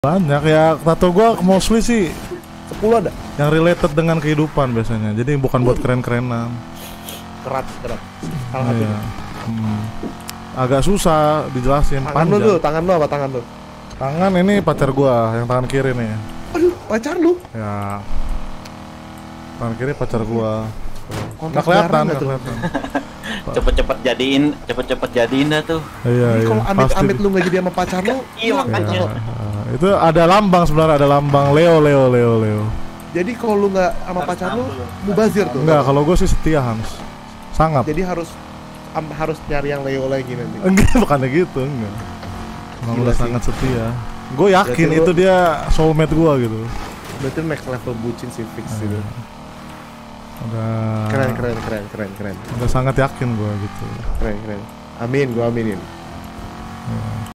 Banyak ya, tato gua mostly sih 10 ada? yang related dengan kehidupan biasanya. Jadi bukan buat keren-kerenan. Kerat. Salah satunya. Iya. Agak susah dijelasin. Tangan lu panjang. tuh, tangan lu apa tangan lu? Tangan ini pacar gua, yang tangan kiri nih. Aduh, pacar lu? Ya. Tangan kiri pacar gua. Kontak Nggak kelihatan, darah nggak tuh? kelihatan. cepet-cepet jadiin dah tuh. Iya, Ini iya. kalau Pasti. amit-amit lu nggak jadi sama pacar lu, Iya, makanya. Iya. Itu ada lambang sebenarnya, ada lambang Leo. jadi kalau lu nggak sama pacar lu, mubazir tuh. Enggak, kalau gua sih setia Hans. Sangat. Jadi harus nyari yang Leo lagi nanti. Enggak, bukannya gitu, enggak. Emang Gila udah sih. sangat setia. Gue yakin Berarti itu dia soulmate gua gitu. Berarti next level bucin sih fix gitu. Udah. Keren. Udah sangat yakin gua gitu. Keren. Amin, gua aminin.